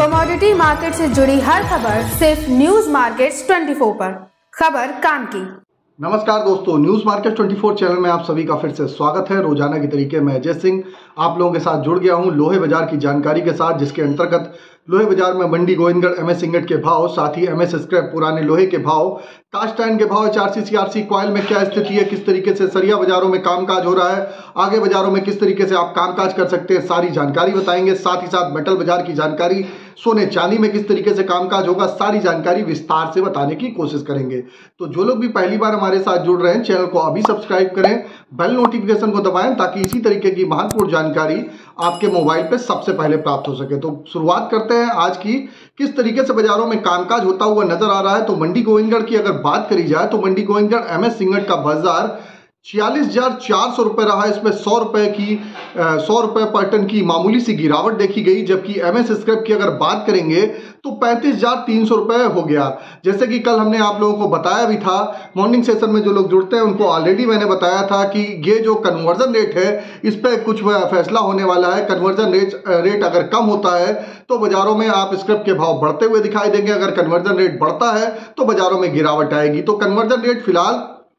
Commodity market से जुड़ी हर खबर सिर्फ न्यूज मार्केट्स 24 पर। खबर काम की। नमस्कार दोस्तों, न्यूज मार्केट 24 चैनल में आप सभी का फिर से स्वागत है। रोजाना की तरीके मैं अजय सिंह आप लोगों के साथ जुड़ गया हूं लोहे बाजार की जानकारी के साथ, जिसके अंतर्गत लोहे बाजार में मंडी गोविंदगढ़ एमएस इंगट के भाव, साथ ही एमएस स्क्रैप पुराने लोहे के भाव, कास्ट आयरन के भाव, एचआरसी सीआरसी कॉइल में क्या स्थिति है, किस तरीके से सरिया बाजारों में कामकाज हो रहा है, आगे बाजारों में किस तरीके से आप कामकाज कर सकते हैं, सारी जानकारी बताएंगे। साथ ही साथ मेटल बाजार की जानकारी, सोने चांदी में किस तरीके से कामकाज होगा, सारी जानकारी विस्तार से बताने की कोशिश करेंगे। तो जो लोग भी पहली बार हमारे साथ जुड़ रहे हैं, चैनल को अभी सब्सक्राइब करें, बेल नोटिफिकेशन को दबाएं ताकि इसी तरीके की महत्वपूर्ण जानकारी आपके मोबाइल पे सबसे पहले प्राप्त हो सके। तो शुरुआत करते हैं आज की। किस तरीके से बाजारों में कामकाज होता हुआ नजर आ रहा है, तो मंडी गोविंदगढ़ की अगर बात करी जाए तो मंडी गोविंदगढ़ एमएस इंगट का बाजार 46,400 रुपए रहा। इसमें 100 रुपए पर टन की मामूली सी गिरावट देखी गई, जबकि एमएस स्क्रैप की अगर बात करेंगे तो 35,300 रुपए हो गया। जैसे कि कल हमने आप लोगों को बताया भी था, मॉर्निंग सेशन में जो लोग जुड़ते हैं उनको ऑलरेडी मैंने बताया था कि ये जो कन्वर्जन रेट है इस पर कुछ फैसला होने वाला है। कन्वर्जन रेट अगर कम होता है तो बाजारों में आप स्क्रैप के भाव बढ़ते हुए दिखाई देंगे, अगर कन्वर्जन रेट बढ़ता है तो बाजारों में गिरावट आएगी। तो कन्वर्जन रेट फिलहाल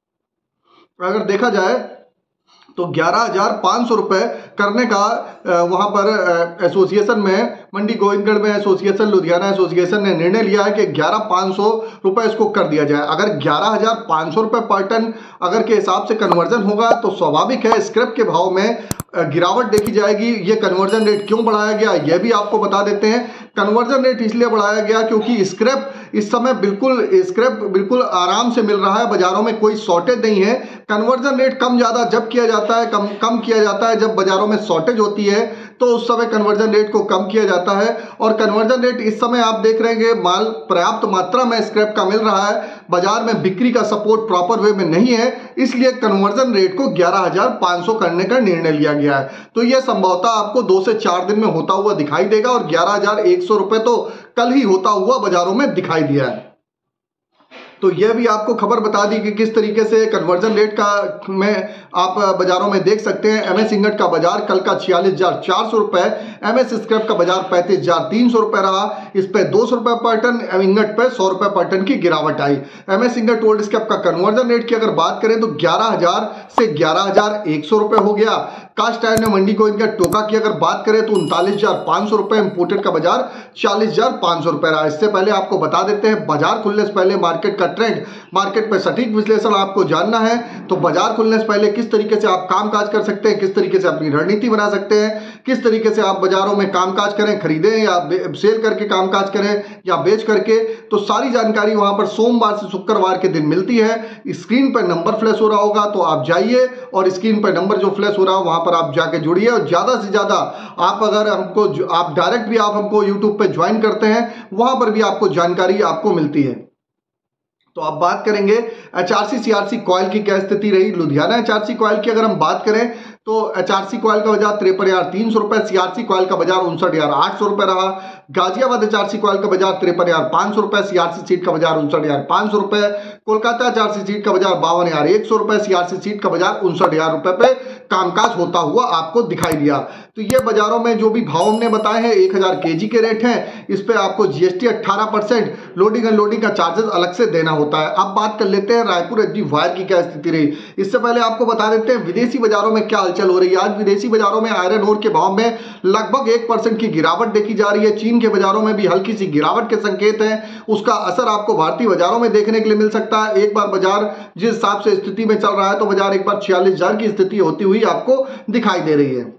अगर देखा जाए तो 11,500 रुपए करने का वहां पर एसोसिएशन में, मंडी गोविंदगढ़ में एसोसिएशन, लुधियाना एसोसिएशन ने निर्णय लिया है कि 11,500 रुपए इसको कर दिया जाए। अगर 11,500 रुपए पर टन अगर के हिसाब से कन्वर्जन होगा तो स्वाभाविक है स्क्रैप के भाव में गिरावट देखी जाएगी। ये कन्वर्जन रेट क्यों बढ़ाया गया यह भी आपको बता देते हैं। कन्वर्जन रेट इसलिए बढ़ाया गया क्योंकि स्क्रैप इस समय बिल्कुल आराम से मिल रहा है, बाजारों में कोई शॉर्टेज नहीं है। कन्वर्जन रेट कम ज्यादा जब किया जाता है, कम किया जाता है जब बाजारों में शॉर्टेज होती है, तो उस समय कन्वर्जन रेट को कम किया जाता है। और कन्वर्जन रेट इस समय आप देख रहे हैं माल पर्याप्त मात्रा में स्क्रैप का मिल रहा है, बाजार में बिक्री का सपोर्ट प्रॉपर वे में नहीं है, इसलिए कन्वर्जन रेट को 11,500 करने का निर्णय लिया गया है। तो यह संभवतः आपको 2 से 4 दिन में होता हुआ दिखाई देगा और 11,100 रुपए तो कल ही होता हुआ बाजारों में दिखाई दिया है। तो यह भी आपको खबर बता दी कि किस तरीके से कन्वर्जन रेट का में आप बाजारों में देख सकते हैं। एमएस इंगट का बाजार कल का 46,400 रुपए, एमएस स्क्रैप का बाजार 35,300 रुपए रहा। इस पे 200 रुपए पर टन, इंगट पे 100 रुपए पर टन की गिरावट आई। एमएस इंगट ओल्ड स्क्रैप का कन्वर्जन रेट की अगर बात करें तो 11,000 से 11,100 रुपए हो गया। कास्ट आयरन में मंडी गोविंदगढ़ टोका की अगर बात करें तो 39,500 रुपए, इंपोर्टेड का बाजार 40,500 रुपए रहा। इससे पहले आपको बता देते हैं बाजार खुलने से पहले मार्केट का ट्रेंड, मार्केट पर सटीक विश्लेषण आपको जानना है तो बाजार खुलने से पहले किस तरीके से आप कामकाज कर सकते हैं, किस तरीके से अपनी रणनीति बना सकते हैं, किस तरीके से आप बाजारों में कामकाज करें, खरीदें या सेल करके कामकाज करें या बेच करके, तो सारी जानकारी वहां पर सोमवार से शुक्रवार के दिन मिलती है। स्क्रीन पर नंबर फ्लैश हो रहा होगा तो आप जाइए और स्क्रीन पर नंबर जो फ्लैश हो रहा है वहां पर आप जाके जुड़िए। और ज्यादा से ज्यादा आप अगर आप डायरेक्ट भी आप हमको यूट्यूब पे ज्वाइन करते हैं, वहां पर भी आपको जानकारी आपको मिलती है। तो अब बात करेंगे एचआरसी सीआरसी कॉइल की क्या स्थिति रही। लुधियाना एचआरसी कॉइल की अगर हम बात करें तो एचआरसी कॉइल का बाजार 53,300 रुपए, सीआरसी कॉइल का बाजार 59,800 रुपए रहा। गाजियाबाद एचआरसी कॉइल का बाजार 53,500 रुपए, सीआरसी सीट का बाजार 59,500 रुपए। कोलकाता एचआरसी सीट का बाजार 52,100 रुपए, सीआरसी सीट का बाजार 59,000 रुपए पे कामकाज होता हुआ आपको दिखाई दिया। तो ये बाजारों में जो भी भाव हमने बताए हैं 1,000 केजी के रेट हैं, इस पे आपको जीएसटी 18%, लोडिंग अनलोडिंग का चार्जेस अलग से देना होता है। अब बात कर लेते हैं रायपुर एचडी वायर की क्या स्थिति रही। इससे पहले आपको बता देते हैं विदेशी बाजारों में क्या हलचल हो रही है। आज विदेशी बाजारों में आयरन ओर के भाव में लगभग 1% की गिरावट देखी जा रही है। चीन के बाजारों में भी हल्की सी गिरावट के संकेत हैं, उसका असर आपको भारतीय बाजारों में देखने के लिए मिल सकता है। एक बार बाजार जिस हिसाब से स्थिति में चल रहा है तो बाजार एक बार 46,000 की स्थिति होती हुई आपको दिखाई दे रही है।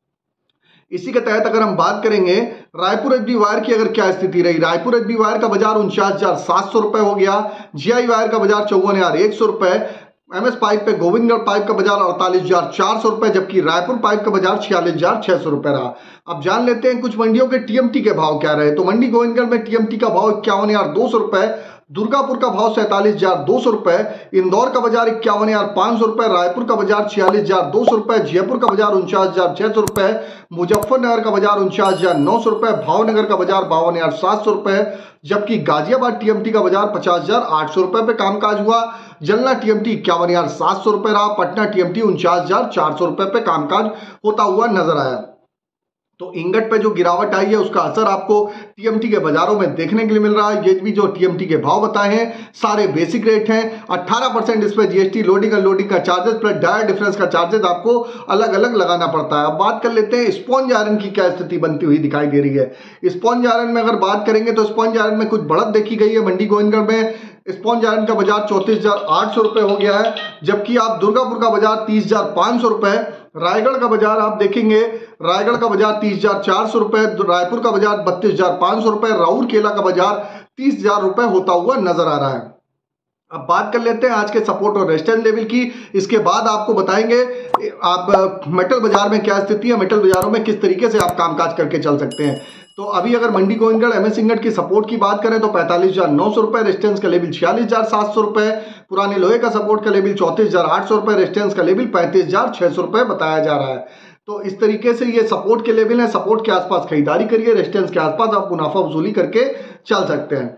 इसी के तहत अगर हम बात करेंगे रायपुर एचडी वायर की अगर क्या स्थिति रही। रायपुर एचडी वायर का बाजार 49,700 रुपए हो गया। जीआई वायर का बाजार 54,100 रुपए। एमएस पाइप पे गोविंदगढ़ पाइप का बाजार 48,400 रुपए, जबकि रायपुर पाइप का बाजार 46,600 रुपए रहा। अब जान लेते हैं कुछ मंडियों के टीएमटी के भाव क्या रहे। तो मंडी गोविंदगढ़ में टीएमटी का भाव 51,200 रुपए, दुर्गापुर का भाव 47,200 रुपए, इंदौर का बाजार 51,500 रुपए, रायपुर का बाजार 46,200 रुपए, जयपुर का बाजार 49,600 रुपए, मुजफ्फरनगर का बाजार 49,900 रुपए, भावनगर का बाजार 52,700 रुपए, जबकि गाजियाबाद टीएमटी का बाजार 50,800 रुपए पे कामकाज हुआ। जलना टीएमटी 51,700 रुपए रहा। पटना टीएमटी 49,400 रुपए पे कामकाज होता हुआ नजर आया। तो इंगट पे जो गिरावट आई है उसका असर आपको टीएमटी के बाजारों में देखने के लिए मिल रहा है। ये भी जो टीएमटी के भाव बताए हैं सारे बेसिक रेट हैं। 18% इस पे जीएसटी, लोडिंग अनलोडिंग का चार्जेस प्लस डायर डिफरेंस का चार्जेस आपको अलग अलग लगाना पड़ता है। अब बात कर लेते हैं स्पॉन्ज आयरन की क्या स्थिति बनती हुई दिखाई दे रही है। स्पॉन्ज आयरन में अगर बात करेंगे तो स्पॉन्ज आयरन में कुछ बढ़त देखी गई है। मंडी गोविंदगढ़ में स्पॉन्ज आयरन का बाजार 34,800 रुपए हो गया है, जबकि आप दुर्गापुर का बाजार 30,500 रुपए, रायगढ़ का बाजार आप देखेंगे, रायगढ़ का बाजार 30,400 रुपए, रायपुर का बाजार 32,500 रुपए, राउरकेला का बाजार 30,000 रुपए होता हुआ नजर आ रहा है। अब बात कर लेते हैं आज के सपोर्ट और रेजिस्टेंस लेवल की। इसके बाद आपको बताएंगे आप मेटल बाजार में क्या स्थिति है, मेटल बाजारों में किस तरीके से आप कामकाज करके चल सकते हैं। तो अभी अगर मंडी गोविंदगढ़ एमएस इंगट की सपोर्ट की बात करें तो 45,900 रुपए, रेजिस्टेंस का लेवल 46,700 रुपए, पुराने लोहे का सपोर्ट का लेवल 34,800 रुपए, रेजिस्टेंस का लेवल 35,600 रुपए बताया जा रहा है। तो इस तरीके से ये सपोर्ट के लेवल है। सपोर्ट के आसपास खरीदारी करिए, रेजिस्टेंस के आसपास आप मुनाफा वसूली करके चल सकते हैं।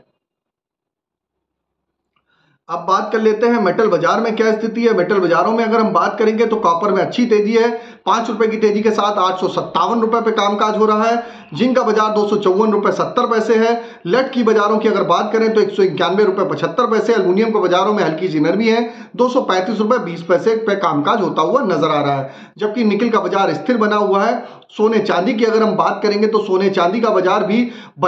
अब बात कर लेते हैं मेटल बाजार में क्या स्थिति है। मेटल बाजारों में अगर हम बात करेंगे तो कॉपर में अच्छी तेजी है, 5 रुपए की तेजी के साथ 857 रुपए पे कामकाज हो रहा है। जिंक का बाजार 254 रुपए 70 पैसे है। लेड की बाजारों की अगर बात करें तो 191 रुपए 75 पैसे। एल्यूमिनियम के बाजारों में हल्की सी नरमी है, 235 रुपए 20 पैसे पे कामकाज होता हुआ नजर आ रहा है, जबकि निकल का बाजार स्थिर बना हुआ है। सोने चांदी की अगर हम बात करेंगे तो सोने चांदी का बाजार भी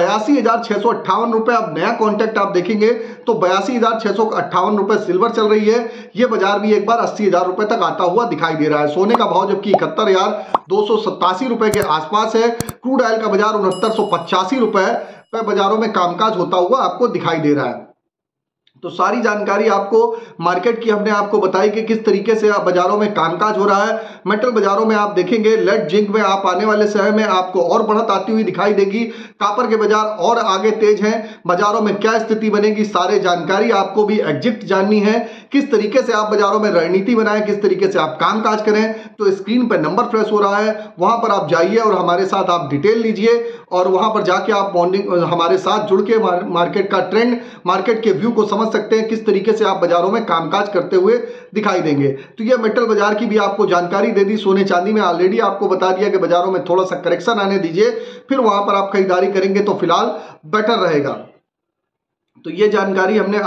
82,658 रुपए। अब नया कॉन्ट्रैक्ट आप देखेंगे तो 82,658 रुपए सिल्वर चल रही है। यह बाजार भी एक बार 80,000 रुपए तक आता हुआ दिखाई दे रहा है। सोने का भाव जबकि 71,287 रुपए के आसपास है। क्रूड ऑयल का बाजार 6985 रुपए पे बाजारों में कामकाज होता हुआ आपको दिखाई दे रहा है। तो सारी जानकारी आपको मार्केट की हमने आपको बताई कि किस तरीके से बाजारों में कामकाज हो रहा है। मेटल बाजारों में आप देखेंगे लेड जिंक में आप आने वाले समय में आपको और बढ़त आती हुई दिखाई देगी। कॉपर के बाजार और आगे तेज हैं। बाजारों में क्या स्थिति बनेगी, सारे जानकारी आपको भी एग्जैक्ट जाननी है। किस तरीके से आप बाजारों में रणनीति बनाएं, किस तरीके से आप कामकाज करें, तो स्क्रीन पर नंबर फ्लैश हो रहा है, वहां पर आप जाइए और हमारे साथ आप डिटेल लीजिए और वहां पर जाके आप मॉर्निंग हमारे साथ जुड़ के मार्केट का ट्रेंड, मार्केट के व्यू को समझ सकते हैं, किस तरीके से आप बाजारों में कामकाज करते हुए दिखाई देंगे। तो ये मेटल बाजार की भी आपको जानकारी दे दी। सोने चांदी में ऑलरेडी आपको बता दिया कि बाजारों में थोड़ा सा करेक्शन आने दीजिए, फिर वहां पर आप खरीदारी करेंगे तो फिलहाल बेटर रहेगा। तो ये जानकारी हमने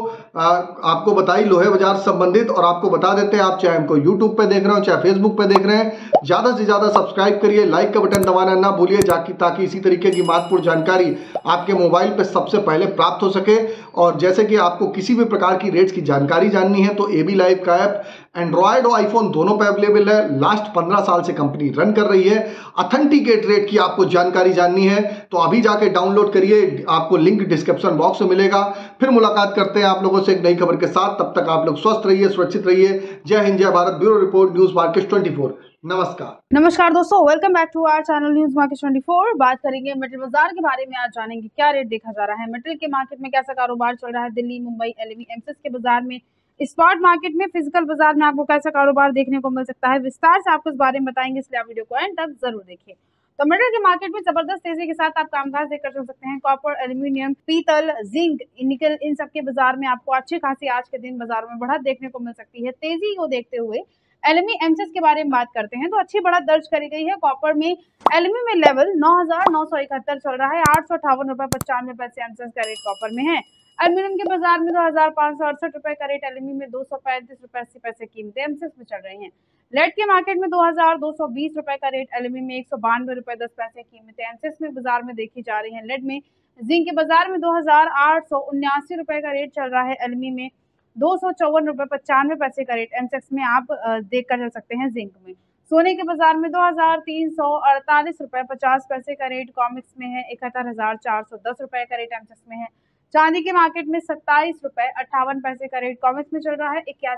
आपको बताई लोहे बाजार संबंधित, और आपको बता देते हैं आप चाहे हमको यूट्यूब पे देख रहे हो चाहे फेसबुक पे देख रहे हैं, ज्यादा से ज्यादा सब्सक्राइब करिए, लाइक का बटन दबाना ना भूलिए ताकि इसी तरीके की महत्वपूर्ण जानकारी आपके मोबाइल पे सबसे पहले प्राप्त हो सके। और जैसे कि आपको किसी भी प्रकार की रेट्स की जानकारी जाननी है तो एबी लाइव का ऐप एंड्रॉयड और आईफोन दोनों पे अवेलेबल है। लास्ट 15 साल से कंपनी रन कर रही है। ऑथेंटिकेट रेट की आपको जानकारी जाननी है तो अभी जाके डाउनलोड करिए, आपको लिंक डिस्क्रिप्शन बॉक्स में मिलेगा। फिर मुलाकात करते हैं आप लोगों से एक नई खबर के साथ। तब तक आप लोग स्वस्थ रहिए, सुरक्षित रहिए। जय हिंद, जय भारत। Bureau report, news market 24। नमस्कार दोस्तों, welcome back to our channel news market 24। बात करेंगे मेटल बाजार के बारे में। आज जानेंगे क्या रेट देखा जा रहा है, मेटल के मार्केट में कैसा कारोबार चल रहा है। दिल्ली, मुंबई, एलएमई, एमसीएक्स के बाजार में, स्पॉट मार्केट में, फिजिकल बाजार में आपको कैसा कारोबार देखने को मिल सकता है, विस्तार से आपको इस बारे में बताएंगे, इसलिए आप वीडियो को एंड तक जरूर देखिए। तो मेटल के मार्केट में जबरदस्त तेजी के साथ आप कामकाज देखकर चल सकते हैं। कॉपर, एल्यूमिनियम, पीतल, जिंक, निकल, इन सब के बाजार में आपको अच्छी खासी आज के दिन बाजारों में बढ़त देखने को मिल सकती है। तेजी को देखते हुए एलएमई एमसीएक्स के बारे में बात करते हैं तो अच्छी बढ़त दर्ज करी गई है। कॉपर में एलएमई में लेवल 9,971 चल रहा है, 858 रुपए 95 पैसे एमसीएक्स का रेट कॉपर में है। एल्यूमिनियम के बाजार में 2,568 रुपए का रेट, एलएमई में 235 रुपए 80 पैसे कीमतें एमसीएक्स में चल रही हैं। लेड के मार्केट में 2,220 रुपए का रेट, एलएमई में 192 रुपए 10 पैसे कीमतें एमसीएक्स में बाजार में देखी जा रही है। लेड में जिंक के बाजार में 2,879 रुपए का रेट चल रहा है, एलएमई में 254 रुपए 95 पैसे का रेट एमसीएक्स में आप देख कर चल सकते हैं। जिंक में सोने के बाजार में 2,348 रुपए 50 पैसे का रेट कॉमिक्स में है, 71,410 रुपए का रेट एमसीएक्स में है। चांदी के मार्केट में 27 रुपए 58 पैसे का रेट कॉमिक्स में चल रहा है,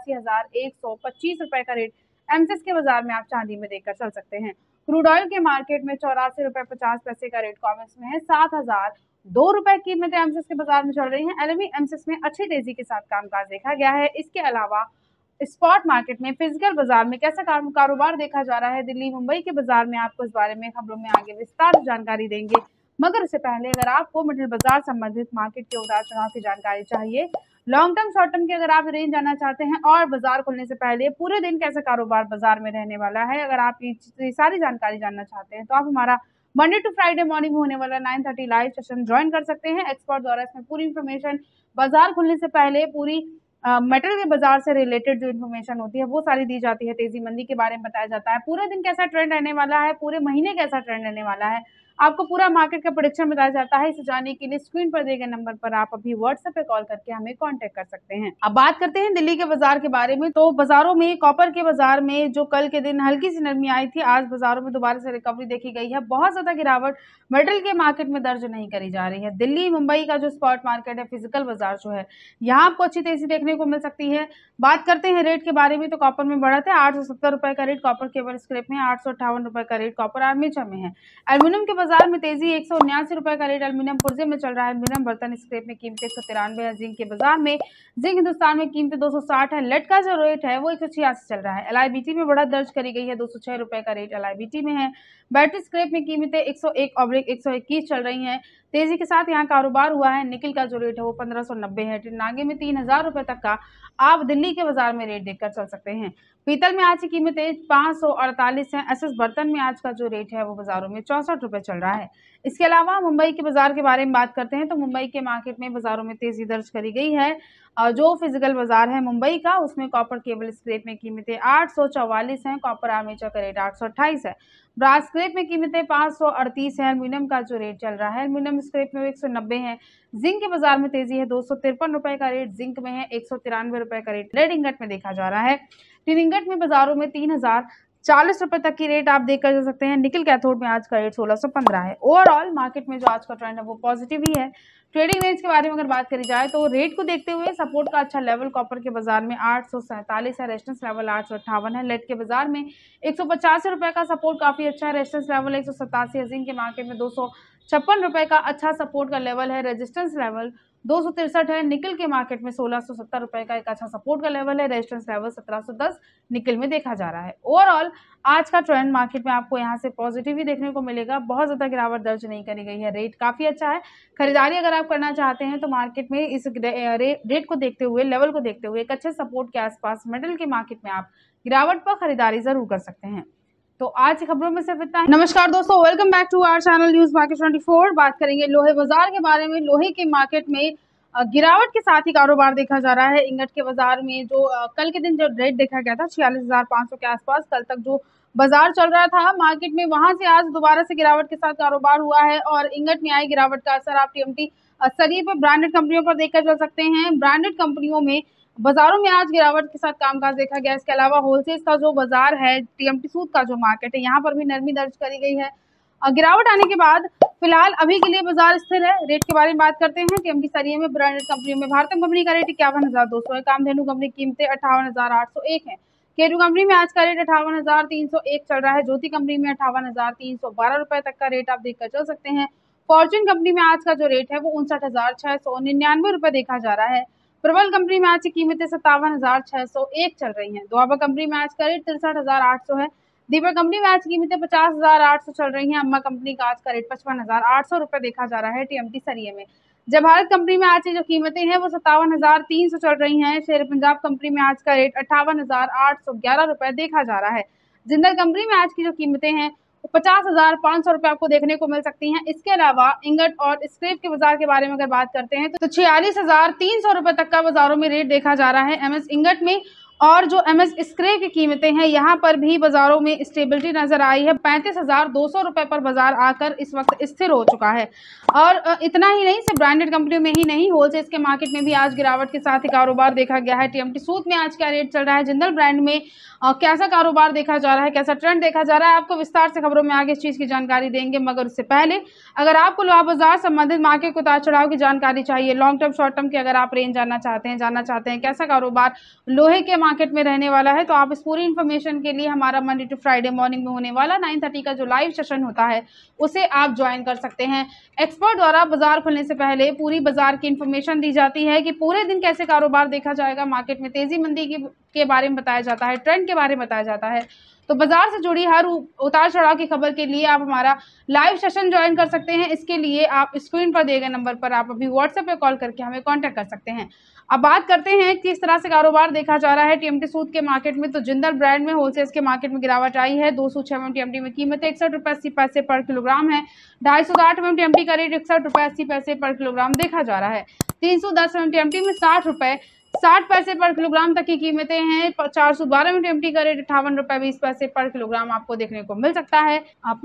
81,125 रुपए का रेट एमसीएक्स के बाजार में आप चांदी में देखकर चल सकते हैं। क्रूड ऑयल के मार्केट में 84 रुपए 50 पैसे का रेट कॉमिक्स में है, 7,002 रुपए कीमतें एमसीएक्स के बाजार में चल रही हैं। एलएमई एमसीएक्स में अच्छी तेजी के साथ कामकाज देखा गया है। इसके अलावा स्पॉट मार्केट में, फिजिकल बाजार में कैसा कारोबार देखा जा रहा है। दिल्ली, मुंबई के बाजार में आपको इस बारे में खबरों में आगे विस्तार जानकारी देंगे। मगर उससे पहले अगर आपको मेटल बाजार संबंधित मार्केट के उतार चढ़ाव की जानकारी चाहिए, लॉन्ग टर्म शॉर्ट टर्म की अगर आप रेंज जानना चाहते हैं और बाजार खुलने से पहले पूरे दिन कैसा कारोबार बाजार में रहने वाला है, अगर आप ये सारी जानकारी जानना चाहते हैं तो आप हमारा मंडे टू फ्राइडे मॉर्निंग में होने वाला 9:30 लाइव सेशन ज्वाइन कर सकते हैं। एक्सपर्ट द्वारा इसमें पूरी इन्फॉर्मेशन बाजार खुलने से पहले पूरी मेटल के बाजार से रिलेटेड जो इन्फॉर्मेशन होती है वो सारी दी जाती है। तेजी मंदी के बारे में बताया जाता है, पूरे दिन कैसा ट्रेंड रहने वाला है, पूरे महीने कैसा ट्रेंड रहने वाला है, आपको पूरा मार्केट का प्रेडिक्शन बताया जाता है। इसे जानने के लिए स्क्रीन पर दिए गए नंबर पर आप अभी व्हाट्सएप पे कॉल करके हमें कांटेक्ट कर सकते हैं। अब बात करते हैं दिल्ली के बाजार के बारे में। तो बाजारों में कॉपर के बाजार में जो कल के दिन हल्की सी नरमी आई थी, आज बाजारों में दोबारा से रिकवरी देखी गई है। बहुत ज्यादा गिरावट मेटल के मार्केट में दर्ज नहीं करी जा रही है। दिल्ली मुंबई का जो स्पॉट मार्केट है, फिजिकल बाजार जो है, यहाँ आपको अच्छी तेजी देखने को मिल सकती है। बात करते हैं रेट के बारे में, तो कॉपर में बढ़त है। 870 रुपए का रेट कॉपर केबल स्क्रैप में, 858 रुपए का रेट कॉपर आर्मेचर में है। एल्यूमिनियम के बाजार में तेजी, 179 रुपए का रेट एल्यूमिनियम पुर्जे में चल रहा है। एल्यूमिनियम बर्तन स्क्रैप में कीमत 193 है। जिंक के बाजार में जिंक हिंदुस्तान में कीमत 260 है। लेड का जो रेट है वो 186 चल रहा है। LIBT में बढ़त दर्ज करी गई है, 206 रुपए का रेट LIBT में है। बैटरी स्क्रैप में कीमतें 101/121 चल रही हैं। तेजी के साथ यहाँ कारोबार हुआ है। निकल का जो रेट है वो 1590 है। नागे में 3000 रुपए तक का आप दिल्ली के बाजार में रेट देखकर चल सकते हैं। पीतल में आज की कीमतें 548 है। SS बर्तन में आज का जो रेट है वो बाजारों में 64 रुपए चल रहा है। इसके अलावा मुंबई के बाजार के बारे में बात करते हैं, तो मुंबई के मार्केट में बाजारों में तेजी दर्ज करी गई है। जो फिजिकल बाजार है मुंबई का, उसमें कॉपर केबल स्क्रैप में कीमतें 844 हैं। कॉपर आर्मेचर का रेट 828 है। ब्रास स्क्रैप में कीमतें 538 है। एल्यूमिनियम का जो रेट चल रहा है, एल्यूमिनियम स्क्रैप में 190 है। जिंक के बाजार में तेजी है, 253 रुपए का रेट जिंक में है, 193 रुपए का रेट लेड इंगट में देखा जा रहा है। टिन इंगट में बाजारों में 3040 रुपए तक की रेट आप देखकर जा सकते हैं। निकल कैथोड में आज का रेट 1615 है। ओवरऑल मार्केट में जो आज का ट्रेंड है वो पॉजिटिव ही है। ट्रेडिंग रेंज के बारे में अगर बात करी जाए तो रेट को देखते हुए सपोर्ट का अच्छा लेवल कॉपर के बाजार में 847 है। रेजिस्टेंस लेवल 858 है। लेड के बाजार में 185 रुपए का सपोर्ट काफी अच्छा है। रेजिस्टेंस लेवल 187 है। जिंक के मार्केट में 256 रुपए का अच्छा सपोर्ट का लेवल है। रेजिस्टेंस लेवल 263 है। निकल के मार्केट में 1670 रुपए का एक अच्छा सपोर्ट का लेवल है। रेजिस्टेंस लेवल 1710 निकल में देखा जा रहा है। ओवरऑल आज का ट्रेंड मार्केट में आपको यहाँ से पॉजिटिव ही देखने को मिलेगा। बहुत ज्यादा गिरावट दर्ज नहीं करी गई है। रेट काफी अच्छा है। खरीदारी अगर आप करना चाहते हैं तो मार्केट में इस रेट को देखते हुए, लेवल को देखते हुए, एक अच्छे सपोर्ट के आसपास मेटल के मार्केट में आप गिरावट पर खरीदारी जरूर कर सकते हैं। तो आज की खबरों में सिर्फ इतना है। नमस्कार दोस्तों, welcome back to our channel news market 24। बात करेंगे लोहे बाजार के बारे में। लोहे के मार्केट में गिरावट के साथ ही कारोबार देखा जा रहा है। इंगट के बाजार में जो कल के दिन जो रेट देखा गया था 46,500 के आसपास, कल तक जो बाजार चल रहा था मार्केट में, वहां से आज दोबारा से गिरावट के साथ कारोबार हुआ है। और इंगट में आई गिरावट का असर आप TMT सरिये पर ब्रांडेड कंपनियों पर देखकर चल सकते हैं। ब्रांडेड कंपनियों में बाजारों में आज गिरावट के साथ कामकाज देखा गया। इसके अलावा होलसेल का जो बाजार है, TMT सूद का जो मार्केट है, यहाँ पर भी नरमी दर्ज करी गई है। गिरावट आने के बाद फिलहाल अभी के लिए बाजार स्थिर है। रेट के बारे में बात करते हैं। TMT सरिये में ब्रांडेड कंपनियों में भारतम कंपनी का रेट 51,200 है। कामधेनु कंपनी की कीमतें 58,801 है। केरू कंपनी में आज का रेट 58,301 चल रहा है। ज्योति कंपनी में 58,312 रुपए तक का रेट आप देखकर चल सकते हैं। फॉर्च्यून कंपनी में आज का जो रेट है वो 59,699 रुपए देखा जा रहा है। प्रबल कंपनी में आज की कीमतें 57,601 चल रही हैं। दुआबा कंपनी में आज का रेट 63,800 है। दीपक कंपनी में आज की कीमतें 50,800 चल रही हैं। अम्मा कंपनी का आज का रेट 55,800 रुपए देखा जा रहा है TMT सरिये में। जब भारत कंपनी में आज की जो कीमतें हैं वो 57,300 चल रही हैं। शेर पंजाब कंपनी में आज का रेट 58,811 रुपए देखा जा रहा है। जिंदल कंपनी में आज की जो कीमतें हैं वो 50,500 रुपए आपको देखने को मिल सकती हैं। इसके अलावा इंगट और स्क्रैप के बाजार के बारे में अगर बात करते हैं तो 46,300 रुपए तक का बाजारों में रेट देखा जा रहा है MS इंगट में। और जो MS स्क्रैप की कीमतें हैं यहाँ पर भी बाजारों में स्टेबिलिटी नजर आई है। 35,200 रुपए पर बाजार आकर इस वक्त स्थिर हो चुका है। और इतना ही नहीं, सिर्फ ब्रांडेड कंपनियों में ही नहीं, होलसेल के मार्केट में भी आज गिरावट के साथ ही कारोबार देखा गया है। TMT सूद में आज क्या रेट चल रहा है, जिंदल ब्रांड में कैसा कारोबार देखा जा रहा है, कैसा ट्रेंड देखा जा रहा है, आपको विस्तार से खबरों में आगे इस चीज की जानकारी देंगे। मगर उससे पहले अगर आपको लोहा बाजार संबंधित मार्केट को उतार चढ़ाव की जानकारी चाहिए, लॉन्ग टर्म शॉर्ट टर्म की अगर आप रेंज जानना चाहते हैं कैसा कारोबार लोहे के मार्केट में रहने वाला है, तो आप इस पूरी इन्फॉर्मेशन के लिए हमारा मंडे टू फ्राइडे मॉर्निंग में होने वाला 9:30 का जो लाइव सेशन होता है उसे आप ज्वाइन कर सकते हैं। एक्सपर्ट द्वारा बाजार खुलने से पहले पूरी बाजार की इन्फॉर्मेशन दी जाती है कि पूरे दिन कैसे कारोबार देखा जाएगा। मार्केट में तेजी मंदी के बारे में बताया जाता है, ट्रेंड के बारे में बताया जाता है। तो बाजार से जुड़ी हर उतार चढ़ाव की खबर के लिए आप हमारा लाइव सेशन ज्वाइन कर सकते हैं। इसके लिए आप स्क्रीन पर दिए गए नंबर पर आप अभी व्हाट्सएप पे कॉल करके हमें कांटेक्ट कर सकते हैं। अब बात करते हैं किस तरह से कारोबार देखा जा रहा है टीएमटी सूद के मार्केट में। तो जिंदल ब्रांड में होलसेल के मार्केट में गिरावट आई है। 206 mm टीएमटी में कीमत 61 रुपये 80 पैसे पर किलोग्राम है। 250 mm टीएमटी का रेट 61 रुपये 80 पैसे पर किलोग्राम देखा जा रहा है। 310 mm टीएमटी में 60 रुपये 60 पैसे पर किलोग्राम तक की कीमतें हैं। 412 mm टीएमटी का रेट 58 रुपये 20 पैसे पर किलोग्राम आपको देखने को मिल सकता है।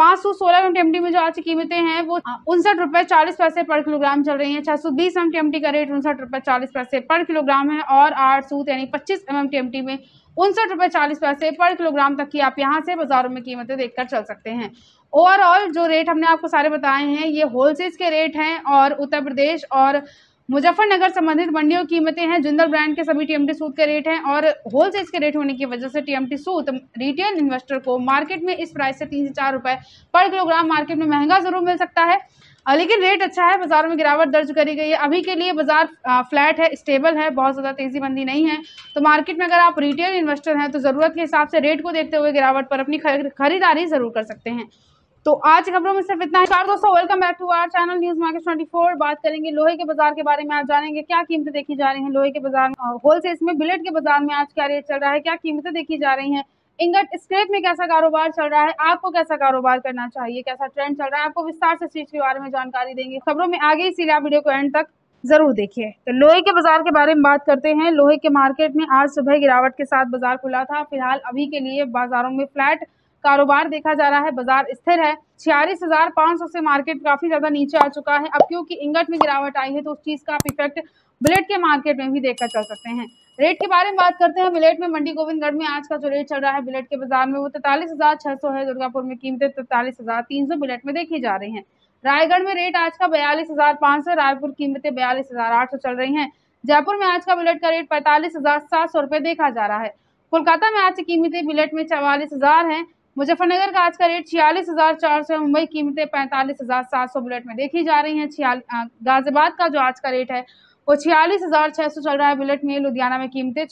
516 mm टीएमटी में जो आज की कीमतें हैं वो 59 रुपये 40 पैसे पर किलोग्राम चल रही हैं। 620 mm टीएमटी का रेट 59 रुपये 40 पैसे पर किलोग्राम है और 800 यानी 25 mm टीएमटी में 59 रुपये 40 पैसे पर किलोग्राम तक की आप यहां से बाजारों में कीमतें देखकर चल सकते हैं। ओवरऑल जो रेट हमने आपको सारे बताए हैं ये होलसेल के रेट हैं और उत्तर प्रदेश और मुजफ्फरनगर संबंधित मंडियों की कीमतें हैं। जिंदल ब्रांड के सभी टीएमटी सूद के रेट हैं और होलसेल के रेट होने की वजह से टीएमटी सूद रिटेल इन्वेस्टर को मार्केट में इस प्राइस से 3 से 4 रुपए पर किलोग्राम मार्केट में महंगा जरूर मिल सकता है, लेकिन रेट अच्छा है। बाजारों में गिरावट दर्ज करी गई है। अभी के लिए बाजार फ्लैट है, स्टेबल है, बहुत ज़्यादा तेजी मंदी नहीं है। तो मार्केट में अगर आप रिटेल इन्वेस्टर हैं तो ज़रूरत के हिसाब से रेट को देखते हुए गिरावट पर अपनी खरीदारी जरूर कर सकते हैं। तो आज खबरों में सिर्फ इतना ही। नमस्कार दोस्तों, welcome back to our channel news market 24। बात करेंगे लोहे के बाजार के बारे में। आज जानेंगे क्या कीमतें देखी जा रही हैं लोहे के बाजार में, होलसेल में बिलेट के बाजार में आज क्या रेट चल रहा है, क्या कीमतें देखी जा रही हैं, इंगट स्क्रैप में कैसा कारोबार चल रहा है, आपको कैसा कारोबार करना चाहिए, कैसा ट्रेंड चल रहा है, आपको विस्तार से इस चीज के बारे में जानकारी देंगे खबरों में आगे, इसीलिए आप वीडियो को एंड तक जरूर देखिए। तो लोहे के बाजार के बारे में बात करते हैं। लोहे के मार्केट में आज सुबह गिरावट के साथ बाजार खुला था। फिलहाल अभी के लिए बाजारों में फ्लैट कारोबार देखा जा रहा है, बाजार स्थिर है। 46,500 से मार्केट काफी ज्यादा नीचे आ चुका है। अब क्योंकि इंगट में गिरावट आई है तो उस चीज का आप इफेक्ट बिलेट के मार्केट में भी देखकर चल सकते हैं। रेट के बारे में बात करते हैं। बिलेट में मंडी गोविंदगढ़ में आज का जो रेट चल रहा है बिलेट के बाजार में वो 43,600 है। दुर्गापुर में कीमतें 43,300 बिलेट में देखी जा रही है। रायगढ़ में रेट आज का 42,500, रायपुर कीमतें 42,800 चल रही है। जयपुर में आज का बिलेट का रेट 45,700 रुपए देखा जा रहा है। कोलकाता में आज की कीमतें बिलेट में 44,000 है। मुजफ्फरनगर का आज का रेट 46,400 है। मुंबई कीमतें 45,700 बुलेट में देखी जा रही हैं। गाजियाबाद का जो आज का रेट है वो 46,600 चल रहा है बुलेट में। लुधियाना में कीमतें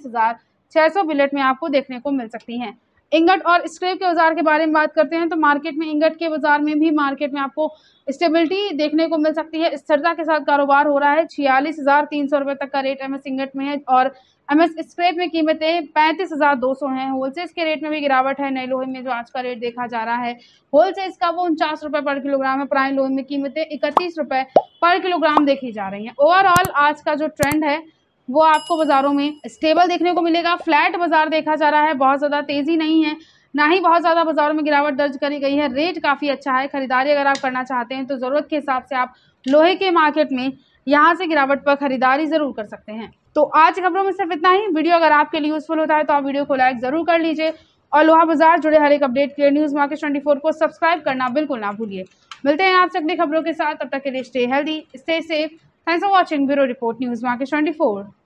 46,600 बुलेट में आपको देखने को मिल सकती हैं। इंगट और स्क्रैप के बाजार के बारे में बात करते हैं तो मार्केट में इंगट के बाजार में भी मार्केट में आपको स्टेबिलिटी देखने को मिल सकती है। स्थिरता के साथ कारोबार हो रहा है। 46,300 रुपए तक का रेट एमएस इंगट में है और एमएस स्क्रैप में कीमतें 35,200 हैं। होलसेल के रेट में भी गिरावट है। नए लोहे में जो आज का रेट देखा जा रहा है होलसेल का वो 49 रुपए पर किलोग्राम है। प्राइम लोहे में कीमतें 31 रुपए पर किलोग्राम देखी जा रही हैं। ओवरऑल आज का जो ट्रेंड है वो आपको बाजारों में स्टेबल देखने को मिलेगा। फ्लैट बाजार देखा जा रहा है, बहुत ज़्यादा तेजी नहीं है, ना ही बहुत ज़्यादा बाजारों में गिरावट दर्ज करी गई है। रेट काफ़ी अच्छा है। खरीदारी अगर आप करना चाहते हैं तो ज़रूरत के हिसाब से आप लोहे के मार्केट में यहाँ से गिरावट पर खरीदारी ज़रूर कर सकते हैं। तो आज खबरों में सिर्फ इतना ही। वीडियो अगर आपके लिए यूजफुल होता है तो आप वीडियो को लाइक ज़रूर कर लीजिए और लोहा बाजार जुड़े हर एक अपडेट के लिए न्यूज़ मार्केट 24 को सब्सक्राइब करना बिल्कुल ना भूलिए। मिलते हैं आपसे अगली खबरों के साथ, तब तक के लिए stay healthy, stay safe. Thanks for watching. Bureau report, news market 24।